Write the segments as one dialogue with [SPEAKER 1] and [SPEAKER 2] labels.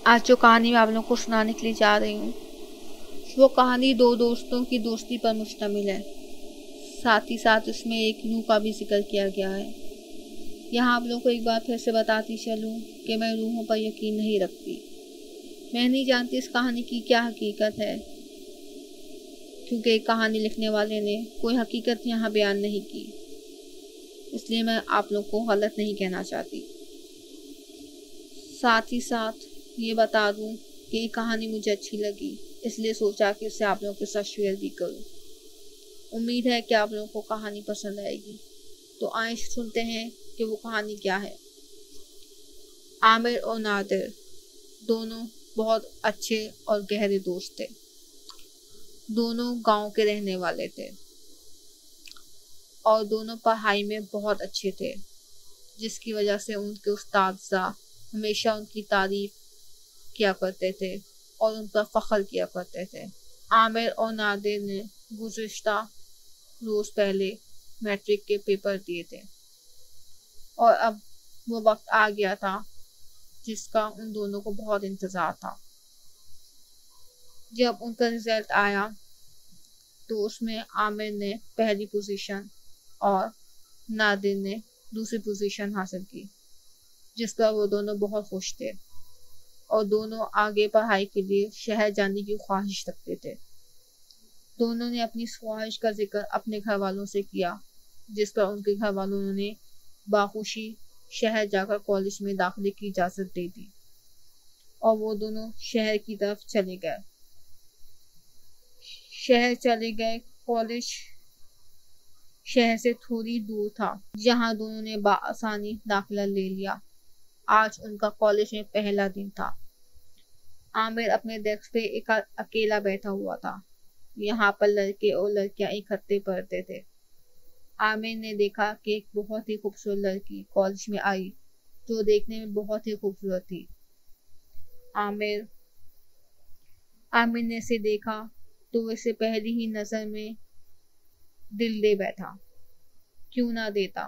[SPEAKER 1] آج جو کہانی میں آپ لوگوں کو سنانے کے لیے جا رہی ہوں وہ کہانی دو دوستوں کی دوستی پر مشتمل ہے. ساتھ ہی ساتھ اس میں ایک روح کا بھی ذکر کیا گیا ہے. یہاں آپ لوگوں کو ایک بار پھر سے بتاتی چلوں کہ میں روحوں پر یقین نہیں رکھتی. میں نہیں جانتی اس کہانی کی کیا حقیقت ہے، کیونکہ ایک کہانی لکھنے والے نے کوئی حقیقت یہاں بیان نہیں کی، اس لیے میں آپ لوگوں کو غلط نہیں کہنا چاہتی. ساتھ ہی ساتھ یہ بتا دوں کہ یہ کہانی مجھے اچھی لگی، اس لیے سوچا کہ اسے آپ لوگوں کے ساتھ شیئر بھی کروں. امید ہے کہ آپ لوگوں کو کہانی پسند آئے گی. تو آئیں سنتے ہیں کہ وہ کہانی کیا ہے. عامر اور نادر دونوں بہت اچھے اور گہرے دوست تھے. دونوں گاؤں کے رہنے والے تھے اور دونوں پڑھائی میں بہت اچھے تھے، جس کی وجہ سے ان کے اساتذہ ہمیشہ ان کی تعریف کیا کرتے تھے اور ان پر فخر کیا کرتے تھے. عامر اور نادر نے گزشتہ روز پہلے میٹرک کے پیپر دیے تھے اور اب وہ وقت آ گیا تھا جس کا ان دونوں کو بہت انتظار تھا. جب ان کا رزلٹ آیا تو اس میں عامر نے پہلی پوزیشن اور نادر نے دوسری پوزیشن حاصل کی، جس پر وہ دونوں بہت خوش تھے اور دونوں آگے پڑھائی کے لیے شہر جانے کی خواہش رکھتے تھے. دونوں نے اپنی خواہش کا ذکر اپنے گھر والوں سے کیا، جس پر ان کے گھر والوں نے باخوشی شہر جا کر کالج میں داخلے کی اجازت دے دی اور وہ دونوں شہر کی طرف چلے گئے. کالج شہر سے تھوڑی دور تھا، جہاں دونوں نے بآسانی داخلہ لے لیا. آج ان کا کالج میں پہلا دن تھا. عامر اپنے ڈیسک پہ اکیلا بیٹھا ہوا تھا. یہاں پر لڑکے اور لڑکیاں اکٹھے پڑھتے تھے. عامر نے دیکھا کہ ایک بہت ہی خوبصورت لڑکی کالج میں آئی جو دیکھنے میں بہت ہی خوبصورت تھی. عامر نے اسے دیکھا تو اسے پہلی ہی نظر میں دل دے بیٹھا. کیوں نہ دیتا،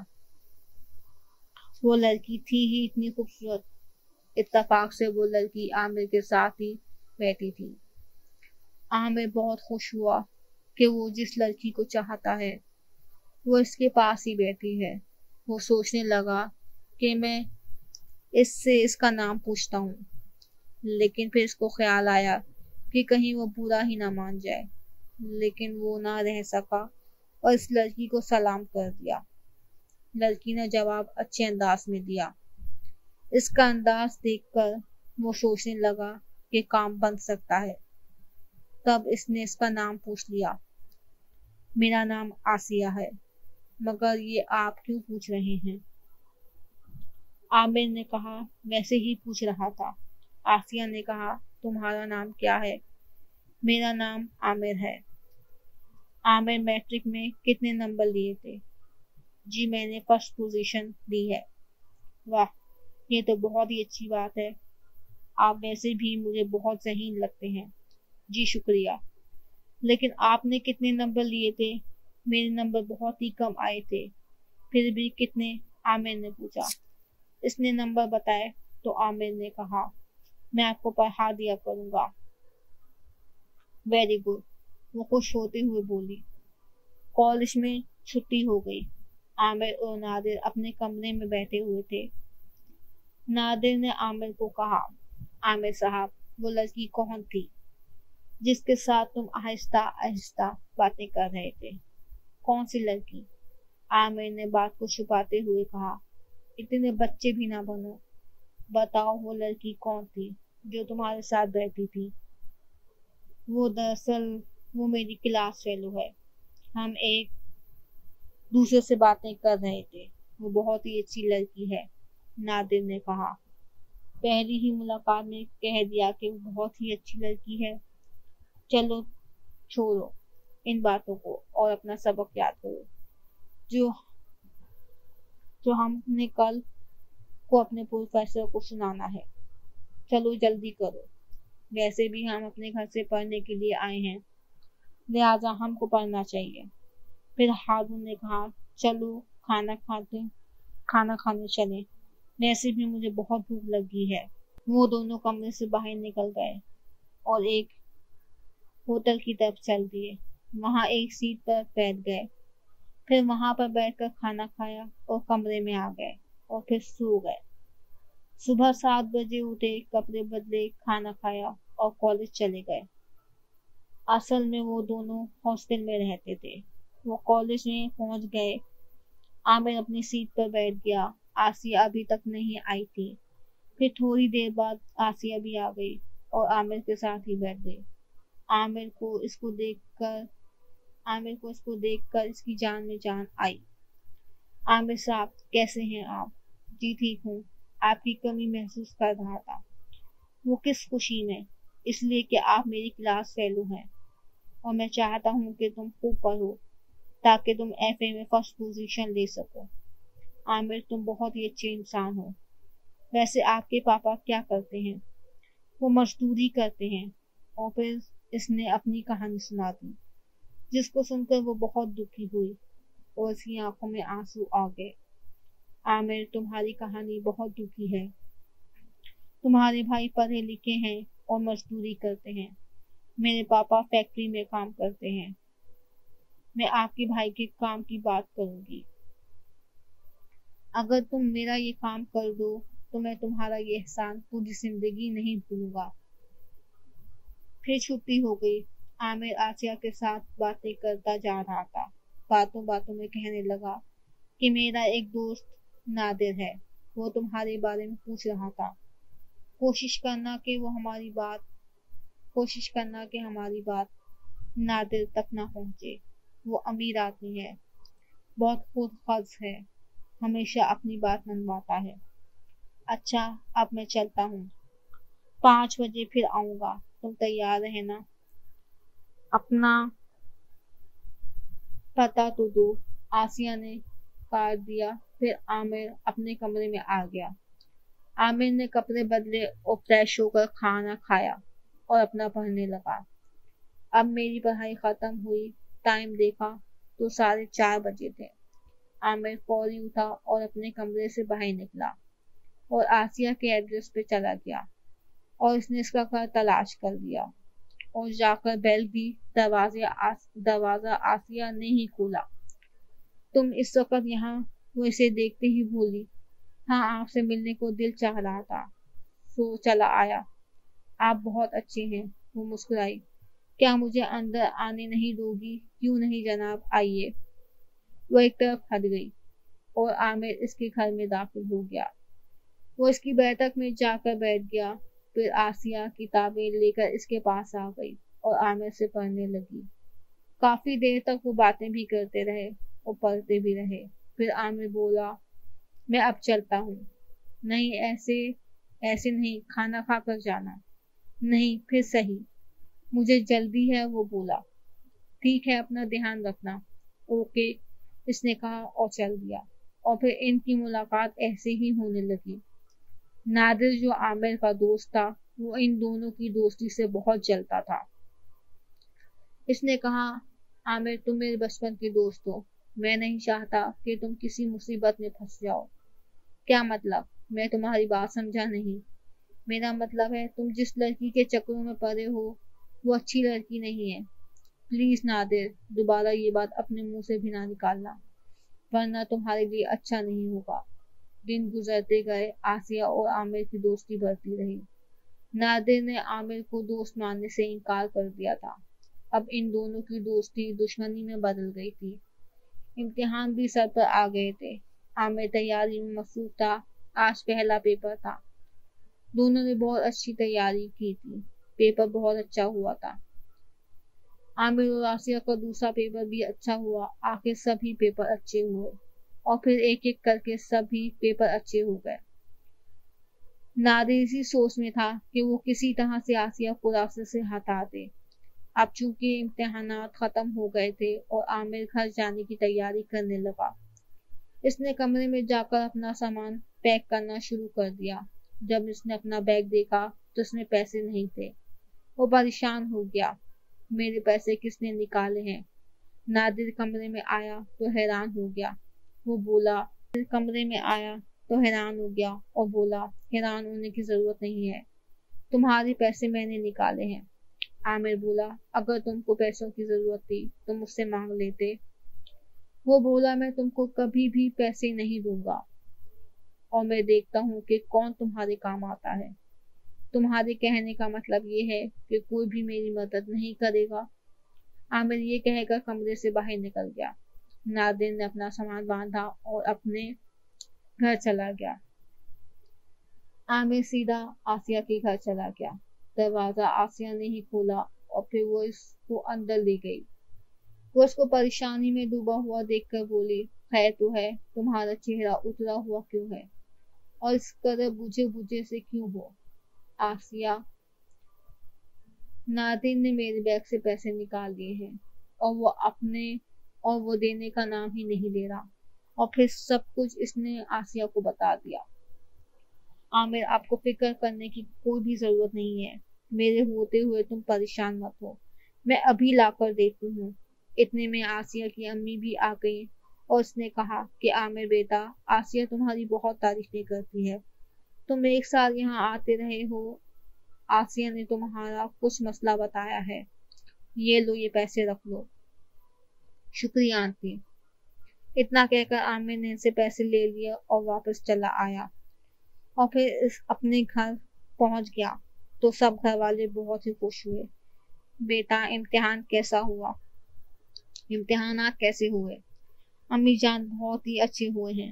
[SPEAKER 1] وہ لڑکی تھی ہی اتنی خوبصورت. اتفاق سے وہ لڑکی عامر کے ساتھ ہی بیٹھی تھی. عامر بہت خوش ہوا کہ وہ جس لڑکی کو چاہتا ہے وہ اس کے پاس ہی بیٹھی ہے. وہ سوچنے لگا کہ میں اس سے اس کا نام پوچھتا ہوں، لیکن پھر اس کو خیال آیا کہ کہیں وہ برا ہی نہ مان جائے. لیکن وہ نہ رہ سکا اور اس لڑکی کو سلام کر دیا. لڑکی نے جواب اچھے انداز میں دیا. اس کا انداز دیکھ کر وہ سوچنے لگا کہ کام بن سکتا ہے. تب اس نے اس کا نام پوچھ لیا. میرا نام آسیہ ہے، مگر یہ آپ کیوں پوچھ رہے ہیں؟ عامر نے کہا ویسے ہی پوچھ رہا تھا. آسیہ نے کہا تمہارا نام کیا ہے؟ میرا نام عامر ہے. عامر میٹرک میں کتنے نمبر لیے تھے؟ جی میں نے فرسٹ پوزیشن لی ہے. واہ، یہ تو بہت ہی اچھی بات ہے. آپ ویسے بھی مجھے بہت ذہین لگتے ہیں. جی شکریہ. لیکن آپ نے کتنے نمبر لیے تھے؟ میرے نمبر بہت ہی کم آئے تھے. پھر بھی کتنے؟ عامر نے پوچھا. اس نے نمبر بتائے تو عامر نے کہا میں آپ کو پڑھا دیا کروں گا. ویری گڈ، وہ خوش ہوتے ہوئے بولی. کالج میں چھٹی ہو گئی. عامر اور نادر اپنے کمرے میں بیٹھے ہوئے تھے. نادر نے عامر کو کہا عامر صاحب وہ لڑکی کون تھی جس کے ساتھ تم آہستہ آہستہ باتیں کر رہے تھے؟ کون سی لڑکی؟ عامر نے بات کو چھپاتے ہوئے کہا. اتنے بچے بھی نہ بنو، بتاؤ وہ لڑکی کون تھی جو تمہارے ساتھ بیٹھی تھی؟ وہ دراصل وہ میری کلاس فیلو ہے. ہم ایک دوسرے سے باتیں کر رہے تھے. وہ بہت ہی اچھی لڑکی ہے، نادر نے کہا. پہلی ہی ملاقات میں کہہ دیا کہ وہ بہت ہی اچھی لڑکی ہے. چلو چھوڑو ان باتوں کو اور اپنا سبق یاد کرو جو ہم نے کل کو اپنے پروفیسر کو سنانا ہے. چلو جلدی کرو، ویسے بھی ہم اپنے گھر سے پڑھنے کے لیے آئے ہیں، لہٰذا ہم کو پڑھنا چاہیے. پھر ہارون نے کہا چلو کھانا کھانے چلیں، ویسے بھی مجھے بہت بھوک لگی ہے. وہ دونوں کمرے سے باہر نکل گئے اور ایک ہوٹل کی طرف چل دیے۔ وہاں ایک سیٹ پر بیٹھ گئے، پھر وہاں پر بیٹھ کر کھانا کھایا اور کمرے میں آ گئے اور پھر سو گئے۔ صبح 7 بجے اٹھے، کپڑے بدلے، کھانا کھایا اور کالج چلے گئے۔ اصل میں وہ دونوں ہاسٹل میں رہتے تھے۔ وہ کالج میں پہنچ گئے۔ عامر اپنی سیٹ پر بیٹھ گیا۔ آسیہ ابھی تک نہیں آئی تھی۔ پھر تھوڑی دیر بعد آسیہ بھی آ گئی اور عامر کے ساتھ ہی بیٹھ گئی۔ عامر کو اس کو دیکھ کر اس کی جان میں جان آئی۔ عامر صاحب، کیسے ہیں آپ؟ جی ٹھیک ہوں، آپ کی کمی محسوس کر رہا تھا۔ وہ کس خوشی میں؟ اس لیے کہ آپ میری کلاس فیلو ہیں اور میں چاہتا ہوں کہ تم خوب پڑھو تاکہ تم FA میں فرسٹ پوزیشن لے سکو۔ عامر، تم بہت ہی اچھے انسان ہو۔ ویسے آپ کے پاپا کیا کرتے ہیں؟ وہ مزدوری کرتے ہیں۔ اور پھر اس نے اپنی کہانی سنا دی، جس کو سن کر وہ بہت دکھی ہوئی اور اس کی آنکھوں میں آنسو آ گئے۔ عامر، تمہاری کہانی بہت دکھی ہے۔ تمہارے بھائی پڑھے لکھے ہیں اور مزدوری کرتے ہیں۔ میرے پاپا فیکٹری میں کام کرتے ہیں۔ میں آپ کے بھائی کے کام کی بات کروں گی۔ اگر تم میرا یہ کام کر دو تو میں تمہارا یہ احسان پوری زندگی نہیں بھولوں گا۔ پھر چھٹی ہو گئی۔ عامر آسیہ کے ساتھ باتیں کرتا جا رہا تھا۔ باتوں باتوں میں کہنے لگا کہ میرا ایک دوست نادر ہے، وہ تمہارے بارے میں پوچھ رہا تھا۔ کوشش کرنا کہ ہماری بات نادر تک نہ پہنچے۔ وہ امیر آدمی ہے، بہت خود غرض ہے، ہمیشہ اپنی بات منواتا ہے۔ اچھا، اب میں چلتا ہوں، 5 بجے پھر آؤں گا، تم تیار رہنا۔ اپنا پتہ تو دو۔ آسیہ نے کاٹ دیا۔ پھر عامر اپنے کمرے میں آ گیا۔ عامر نے کپڑے بدلے اور فریش ہو کر کھانا کھایا اور اپنا پڑھنے لگا۔ اب میری پڑھائی ختم ہوئی۔ ٹائم دیکھا تو 4:30 بجے تھے۔ عامر فوری اٹھا اور اپنے کمرے سے باہر نکلا اور آسیہ کے ایڈریس پہ چلا گیا اور اس نے اس کا گھر تلاش کر لیا اور جا کر بیل دی۔ دروازہ آسیہ نے ہی کھولا۔ تم اس وقت یہاں؟ وہ اسے دیکھتے ہی بولی۔ ہاں، آپ سے ملنے کو دل چاہ رہا تھا، سو چلا آیا۔ آپ بہت اچھے ہیں، وہ مسکرائی۔ کیا مجھے اندر آنے نہیں دو گی؟ کیوں نہیں جناب، آئیے۔ وہ ایک طرف ہٹ گئی اور عامر اس کے گھر میں داخل ہو گیا۔ وہ اس کی بیٹھک میں جا کر بیٹھ گیا۔ پھر آسیہ کتابیں لے کر اس کے پاس آ گئی اور عامر سے پڑھنے لگی۔ کافی دیر تک وہ باتیں بھی کرتے رہے اور پڑھتے بھی رہے۔ پھر عامر بولا، میں اب چلتا ہوں۔ نہیں، ایسے نہیں، کھانا کھا کر جانا۔ نہیں، پھر صحیح، مجھے جلدی ہے، وہ بولا۔ ٹھیک ہے، اپنا دھیان رکھنا۔ اوکے، اس نے کہا اور چل دیا۔ اور پھر ان کی ملاقات ایسے ہی ہونے لگی۔ نادر جو عامر کا دوست تھا، وہ ان دونوں کی دوستی سے بہت جلتا تھا۔ اس نے کہا، عامر، تم میرے بچپن کے دوست ہو، میں نہیں چاہتا کہ تم کسی مصیبت میں پھنس جاؤ۔ کیا مطلب؟ میں تمہاری بات سمجھا نہیں۔ میرا مطلب ہے تم جس لڑکی کے چکروں میں پڑے ہو وہ اچھی لڑکی نہیں ہے۔ پلیز نادر، دوبارہ یہ بات اپنے منہ سے بھی نہ نکالنا، ورنہ تمہارے لیے اچھا نہیں ہوگا۔ دن گزرتے گئے، آسیہ اور عامر کی دوستی بڑھتی رہی۔ نادر نے عامر کو دوست ماننے سے انکار کر دیا تھا۔ اب ان دونوں کی دوستی دشمنی میں بدل گئی تھی۔ امتحان بھی سر پر آ گئے تھے۔ عامر تیاری میں مصروف تھا۔ آج پہلا پیپر تھا۔ دونوں نے بہت اچھی تیاری کی تھی۔ پیپر بہت اچھا ہوا تھا۔ عامر اور آسیہ کا دوسرا پیپر بھی اچھا ہوا۔ آخر سبھی پیپر اچھے ہوئے اور پھر ایک ایک کر کے سبھی پیپر اچھے ہو گئے۔ نادر اسی سوچ میں تھا کہ وہ کسی طرح سے آسیہ کو راستے سے ہٹا دے۔ اب چونکہ امتحانات ختم ہو گئے تھے اور عامر گھر جانے کی تیاری کرنے لگا، اس نے کمرے میں جا کر اپنا سامان پیک کرنا شروع کر دیا۔ جب اس نے اپنا بیگ دیکھا تو اس میں پیسے نہیں تھے۔ وہ پریشان ہو گیا۔ میرے پیسے کس نے نکالے ہیں؟ نادر کمرے میں آیا تو حیران ہو گیا۔ وہ بولا، کمرے میں آیا تو حیران ہو گیا اور بولا حیران ہونے کی ضرورت نہیں ہے، تمہارے پیسے میں نے نکالے ہیں۔ عامر بولا اگر تم کو پیسوں کی ضرورت تھی تو مجھ سے مانگ لیتے۔ وہ بولا میں تم کو کبھی بھی پیسے نہیں دوں گا، اور میں دیکھتا ہوں کہ کون تمہارے کام آتا ہے۔ تمہارے کہنے کا مطلب یہ ہے کہ کوئی بھی میری مدد نہیں کرے گا؟ عامر یہ کہہ کر کمرے سے باہر نکل گیا۔ نادر نے اپنا سامان باندھا اور اپنے گھر چلا گیا۔ عامر سیدھا آسیہ کے گھر چلا گیا۔ دروازہ آسیہ نے ہی کھولا اور پھر وہ اس کو اندر لے گئی۔ وہ اس کو پریشانی میں ڈوبا ہوا دیکھ کر بولی خیر تو ہے، تمہارا چہرہ اترا ہوا کیوں ہے اور اس قدر بجھے بجھے سے کیوں ہو؟ آسیہ، نادر نے میرے بیگ سے پیسے نکال لیے ہیں اور وہ دینے کا نام ہی نہیں لے رہا، اور پھر سب کچھ اس نے آسیہ کو بتا دیا۔ عامر آپ کو فکر کرنے کی کوئی بھی ضرورت نہیں ہے، میرے ہوتے ہوئے تم پریشان مت ہو، میں ابھی لا کر دیتی ہوں۔ اتنے میں آسیہ کی امی بھی آ گئی اور اس نے کہا کہ عامر بیٹا، آسیہ تمہاری بہت تعریفیں کرتی ہے، تم ایک سال یہاں آتے رہے ہو، آسیہ نے تمہارا کچھ مسئلہ بتایا ہے، یہ لو یہ پیسے رکھ لو۔ شکریہ آنٹی۔ اتنا کہہ کر عامر نے ان سے پیسے لے لیے اور واپس چلا آیا، اور پھر اپنے گھر پہنچ گیا تو سب گھر والے بہت ہی خوش ہوئے۔ بیٹا امتحان کیسا ہوا؟ امتحانات کیسے ہوئے؟ امی جان بہت ہی اچھے ہوئے ہیں،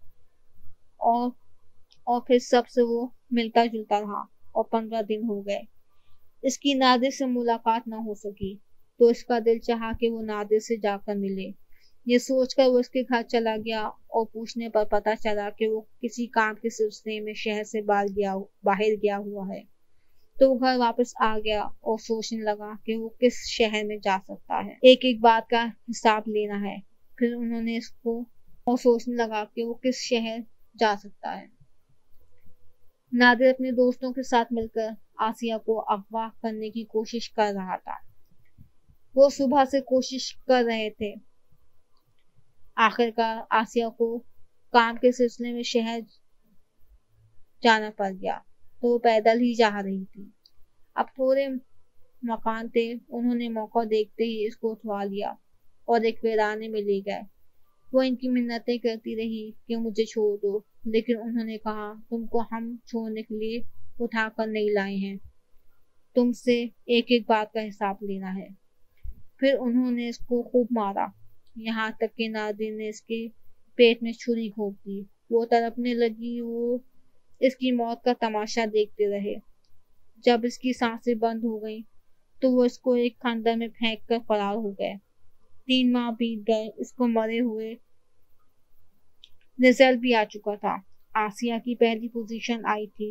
[SPEAKER 1] اور پھر سب سے وہ ملتا جلتا رہا اور 15 دن ہو گئے۔ اس کی نادر سے ملاقات نہ ہو سکی تو اس کا دل چاہا کہ وہ نادر سے جا کر ملے۔ یہ سوچ کر وہ اس کے گھر چلا گیا اور پوچھنے پر پتہ چلا کہ وہ کسی کام کے سلسلے میں شہر سے باہر گیا ہوا ہے، تو وہ گھر واپس آ گیا اور سوچنے لگا کہ وہ کس شہر میں جا سکتا ہے، ایک ایک بات کا حساب لینا ہے۔ پھر انہوں نے اس کو اور سوچنے لگا کہ وہ کس شہر جا سکتا ہے۔ نادر اپنے دوستوں کے ساتھ مل کر آسیہ کو اغوا کرنے کی کوشش کر رہا تھا۔ وہ صبح سے کوشش کر رہے تھے، آخرکار آسیہ کو کام کے سلسلے میں شہر جانا پڑ گیا تو وہ پیدل ہی جا رہی تھی۔ اب تھوڑے مکان تھے، انہوں نے موقع دیکھتے ہی اس کو اٹھوا لیا اور ایک ویرانے میں لے گئے۔ وہ ان کی منتیں کرتی رہی کہ مجھے چھوڑ دو، لیکن انہوں نے کہا تم کو ہم چھوڑنے کے لیے اٹھا کر نہیں لائے ہیں، تم سے ایک ایک بات کا حساب لینا ہے۔ پھر انہوں نے اس کو خوب مارا، یہاں تک کہ نادر نے اس کے پیٹ میں چھری گھونپ دی۔ وہ تڑپنے لگی، وہ اس کی موت کا تماشا دیکھتے رہے۔ جب اس کی سانسیں بند ہو گئیں تو وہ اس کو ایک خندق میں پھینک کر فرار ہو گئے۔ 3 ماہ بیت گئے، اس کو مرے ہوئے رزلٹ بھی آ چکا تھا۔ آسیہ کی پہلی پوزیشن آئی تھی۔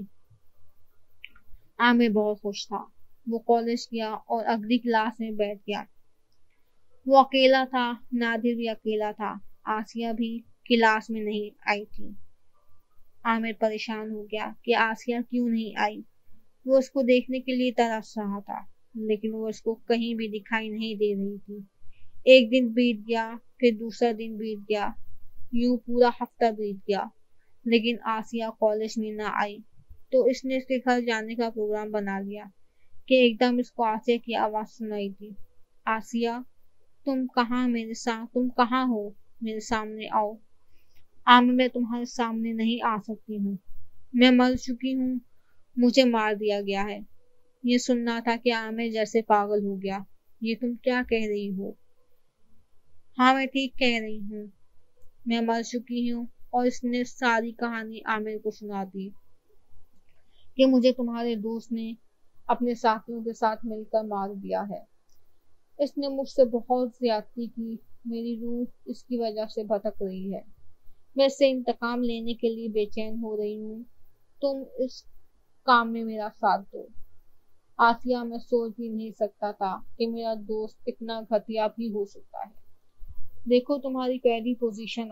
[SPEAKER 1] عامر بہت خوش تھا۔ وہ کالج گیا اور اگلی کلاس میں بیٹھ گیا۔ وہ اکیلا تھا، نادر بھی اکیلا تھا، آسیہ بھی کلاس میں نہیں آئی تھی۔ عامر پریشان ہو گیا کہ آسیہ کیوں نہیں آئی۔ وہ اس کو دیکھنے کے لیے ترس رہا تھا، لیکن وہ اس کو کہیں بھی دکھائی نہیں دے رہی تھی۔ ایک دن بیت گیا، پھر دوسرا دن بیت گیا، یوں پورا ہفتہ بیت گیا، لیکن آسیہ کالج میں نہ آئی۔ تو اس نے اس کے گھر جانے کا پروگرام بنا لیا کہ ایک دم اس کو آسیہ کی آواز سنائی دی، آسیہ تم کہاں ہو، میرے سامنے آؤ۔ عامر میں تمہارے سامنے نہیں آ سکتی ہوں، میں مر چکی ہوں، مجھے مار دیا گیا ہے۔ یہ سننا تھا کہ عامر جیسے پاگل ہو گیا۔ یہ تم کیا کہہ رہی ہو؟ ہاں میں ٹھیک کہہ رہی ہوں، میں مر چکی ہوں۔ اور اس نے ساری کہانی عامر کو سنا دی کہ مجھے تمہارے دوست نے اپنے ساتھیوں کے ساتھ مل کر مار دیا ہے۔ اس نے مجھ سے بہت زیادتی کی، میری روح اس کی وجہ سے بھٹک رہی ہے، میں اس سے انتقام لینے کے لیے بے چین ہو رہی ہوں، تم اس کام میں میرا ساتھ دو۔ آسیہ میں سوچ بھی نہیں سکتا تھا کہ میرا دوست اتنا گھٹیا بھی ہو سکتا ہے۔ دیکھو تمہاری پہلی پوزیشن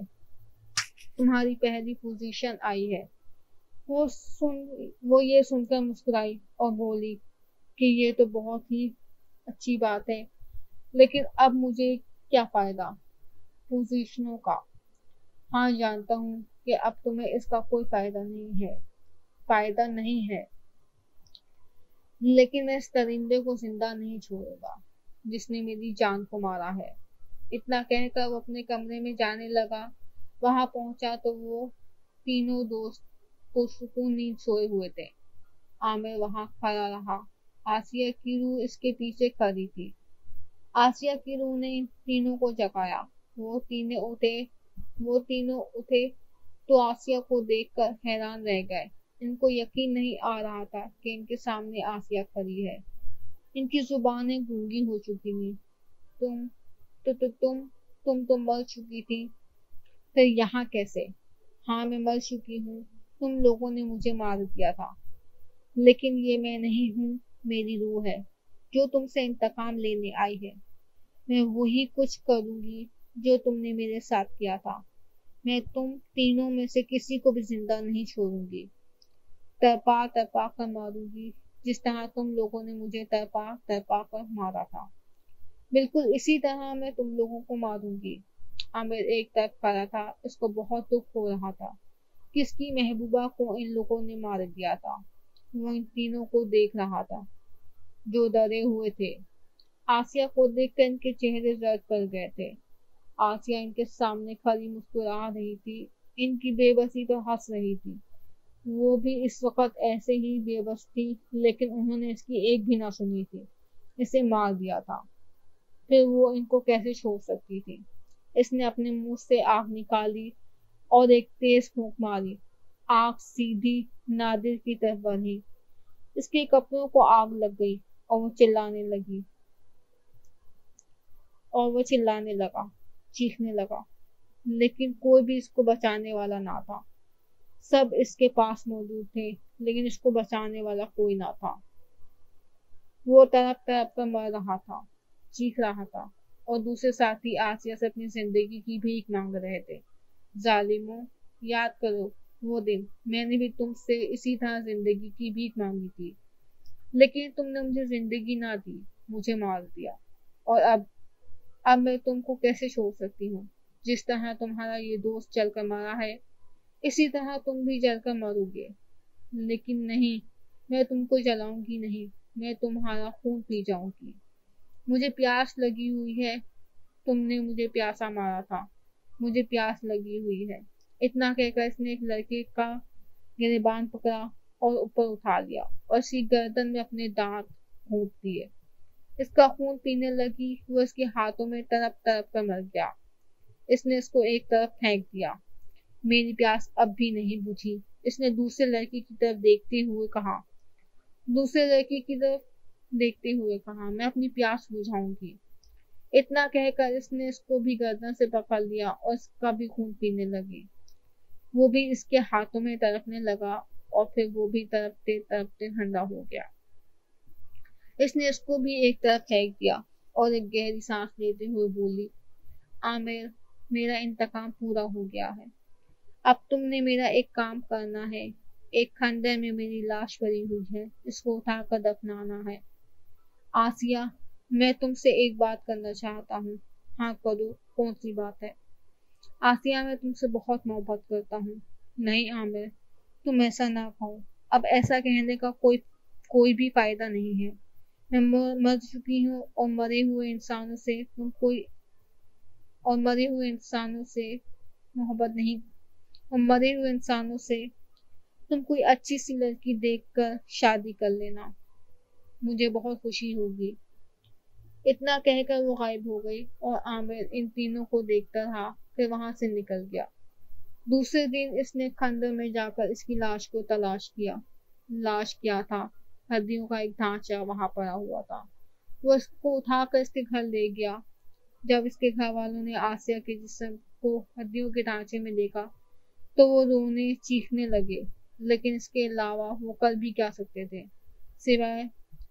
[SPEAKER 1] آئی ہے۔ وہ یہ سن کر مسکرائی اور بولی کہ یہ تو بہت ہی اچھی بات ہے، لیکن اب مجھے کیا فائدہ پوزیشنوں کا؟ ہاں جانتا ہوں کہ اب تمہیں اس کا کوئی فائدہ نہیں ہے، لیکن میں اس درندے کو زندہ نہیں چھوڑوں گا جس نے میری جان کو مارا ہے۔ اتنا کہہ کر وہ اپنے کمرے میں جانے لگا۔ وہاں پہنچا تو وہ تینوں دوست پرسکون نیند سوئے ہوئے تھے۔ عامر وہاں کھڑا رہا۔ آسیہ کی روح اس کے پیچھے کھڑی تھی۔ آسیہ کی روح نے ان تینوں کو جگایا۔ وہ تینوں اٹھے تو آسیہ کو دیکھ کر حیران رہ گئے۔ ان کو یقین نہیں آ رہا تھا کہ ان کے سامنے آسیہ کھڑی ہے۔ ان کی زبانیں گونگی ہو چکی تھیں۔ تم تو مر چکی تھی، پھر یہاں کیسے؟ ہاں میں مر چکی ہوں، تم لوگوں نے مجھے مار دیا تھا، لیکن یہ میں نہیں ہوں، میری روح ہے جو تم سے انتقام لینے آئی ہے۔ میں وہی کچھ کروں گی جو تم نے میرے ساتھ کیا تھا۔ میں تم تینوں میں سے کسی کو بھی زندہ نہیں چھوڑوں گی، تڑپا کر ماروں گی، جس طرح تم لوگوں نے مجھے تڑپا کر مارا تھا، بالکل اسی طرح میں تم لوگوں کو ماروں گی۔ عامر ایک طرف کھڑا تھا، اس کو بہت دکھ ہو رہا تھا کہ اس کی محبوبہ کو ان لوگوں نے مار دیا تھا۔ وہ ان تینوں کو دیکھ رہا تھا جو ڈرے ہوئے تھے۔ آسیہ کو دیکھ کر ان کے چہرے زرد پڑ گئے تھے۔ آسیہ ان کے سامنے کھڑی مسکرا رہی تھی، ان کی بے بسی پر ہنس رہی تھی۔ وہ بھی اس وقت ایسے ہی بے بس تھی، لیکن انہوں نے اس کی ایک بھی نہ سنی تھی۔ اسے مار دیا تھا، پھر وہ ان کو کیسے چھوڑ سکتی تھی؟ اس نے اپنے منہ سے آگ نکالی اور ایک تیز پھونک ماری۔ آگ سیدھی نادر کی طرف بڑھی۔ اس کے کپڑوں کو آگ لگ گئی اور وہ چلانے لگا، چیخنے لگا، لیکن کوئی بھی اس کو بچانے والا نہ تھا۔ سب اس کے پاس موجود تھے، لیکن اس کو بچانے والا کوئی نہ تھا۔ وہ تڑپ کر مر رہا تھا، چیخ رہا تھا، اور دوسرے ساتھی آسیہ سے اپنی زندگی کی بھیک مانگ رہے تھے۔ ظالموں، یاد کرو وہ دن، میں نے بھی تم سے اسی طرح زندگی کی بھیک مانگی تھی، لیکن تم نے مجھے زندگی نہ دی، مجھے مار دیا، اور اب میں تم کو کیسے چھوڑ سکتی ہوں؟ جس طرح تمہارا یہ دوست جل کر مرا ہے، اسی طرح تم بھی جل کر مرو گے۔ لیکن نہیں، میں تم کو جلاؤں گی نہیں، میں تمہارا خون پی جاؤں گی۔ مجھے پیاس لگی ہوئی ہے، تم نے مجھے پیاسا مارا تھا، مجھے پیاس لگی ہوئی ہے۔ اتنا کہہ کر اس نے ایک لڑکے کا گریبان پکڑا اور اوپر اٹھا لیا اور اس کی گردن میں اپنے دانت گھونپ دیے۔ اس کا خون پینے لگی، وہ اس کے ہاتھوں میں تڑپ کر مر گیا۔ اس نے اس کو ایک طرف پھینک دیا۔ میری پیاس اب بھی نہیں بجھی، اس نے دوسرے لڑکی کی طرف دیکھتے ہوئے کہا، میں اپنی پیاس بجھاؤں گی۔ اتنا کہہ کر اس نے اس کو بھی گردن سے پکڑ لیا اور اس کا بھی خون پینے لگی۔ وہ بھی اس کے ہاتھوں میں تڑپنے لگا اور پھر وہ بھی تڑپتے ٹھنڈا ہو گیا۔ اس نے اس کو بھی ایک طرف پھینک دیا اور ایک گہری سانس لیتے ہوئے بولی، عامر، میرا انتقام پورا ہو گیا ہے۔ اب تم نے میرا ایک کام کرنا ہے۔ ایک کھنڈر میں میری لاش پڑی ہوئی ہے، اس کو اٹھا کر دفنانا ہے۔ آسیہ، میں تم سے ایک بات کرنا چاہتا ہوں۔ ہاں کرو، کون سی بات ہے؟ آسیہ، میں تم سے بہت محبت کرتا ہوں۔ نہیں عامر، تم ایسا نہ کہو، اب ایسا کہنے کا کوئی بھی فائدہ نہیں ہے۔ میں مر چکی ہوں اور مرے ہوئے انسانوں سے تم کوئی اچھی سی لڑکی دیکھ کر شادی کر لینا، مجھے بہت خوشی ہوگی۔ اتنا کہہ کر وہ غائب ہو گئی اور عامر ان تینوں کو دیکھتا رہا، پھر وہاں سے نکل گیا۔ دوسرے دن اس نے کھنڈر میں جا کر اس کی لاش کو تلاش کیا۔ لاش کیا تھا؟ ہڈیوں کا ایک ڈھانچہ وہاں پڑا ہوا تھا۔ وہ اس کو اٹھا کر اس کے گھر لے گیا۔ جب اس کے گھر والوں نے آسیہ کے جسم کو ہڈیوں کے ڈھانچے میں دیکھا تو وہ رونے چیخنے لگے، لیکن اس کے علاوہ وہ کر بھی کیا سکتے تھے سوائے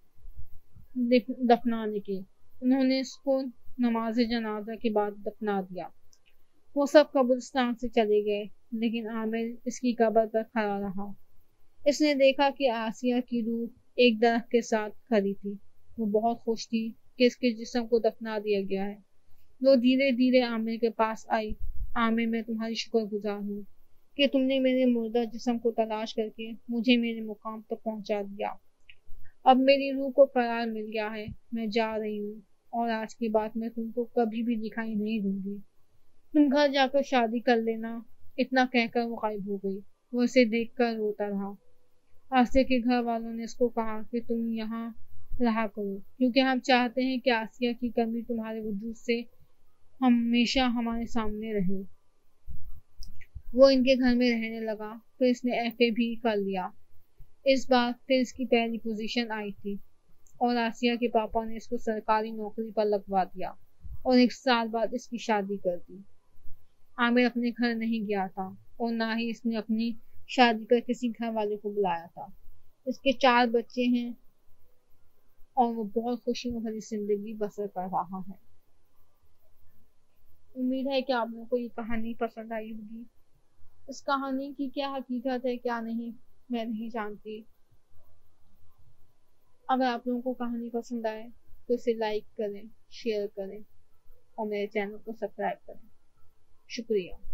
[SPEAKER 1] دفنانے کے۔ انہوں نے اس کو نماز جنازہ کے بعد دفنا دیا۔ وہ سب قبرستان سے چلے گئے، لیکن عامر اس کی قبر پر کھڑا رہا۔ اس نے دیکھا کہ آسیہ کی روح ایک درخت کے ساتھ کھڑی تھی۔ وہ بہت خوش تھی کہ اس کے جسم کو دفنا دیا گیا ہے۔ وہ دھیرے دھیرے عامر کے پاس آئی عامر میں تمہاری شکر گزار ہوں کہ تم نے میرے مردہ جسم کو تلاش کر کے مجھے میرے مقام تک پہنچا دیا۔ اب میری روح کو قرار مل گیا ہے، میں جا رہی ہوں اور آج کے بعد میں تم کو کبھی بھی دکھائی نہیں دوں گی۔ تم گھر جا کر شادی کر لینا۔ اتنا کہہ کر وہ غائب ہو گئی۔ وہ اسے دیکھ کر روتا رہا۔ آسیہ کے گھر والوں نے اس کو کہا کہ تم یہاں رہا کرو کیونکہ ہم چاہتے ہیں کہ آسیہ کی کمی تمہارے وجود سے ہمیشہ ہمارے سامنے رہے۔ وہ ان کے گھر میں رہنے لگا، پھر اس نے ایف اے بھی کر لیا۔ اس بار پھر اس کی پہلی پوزیشن آئی تھی اور آسیہ کے پاپا نے اس کو سرکاری نوکری پر لگوا دیا اور 1 سال بعد اس کی شادی کر دی۔ عامر اپنے گھر نہیں گیا تھا اور نہ ہی اس نے اپنی شادی کر کسی گھر والے کو بلایا تھا۔ اس کے 4 بچے ہیں اور وہ بہت خوشیوں بھری زندگی بسر کر رہا ہے۔ امید ہے کہ آپ لوگوں کو یہ کہانی پسند آئی ہوگی۔ اس کہانی کی کیا حقیقت ہے کیا نہیں میں نہیں جانتی۔ اگر آپ لوگوں کو کہانی پسند آئے تو اسے لائک کریں، شیئر کریں اور میرے چینل کو سبسکرائب کریں۔ شکریہ۔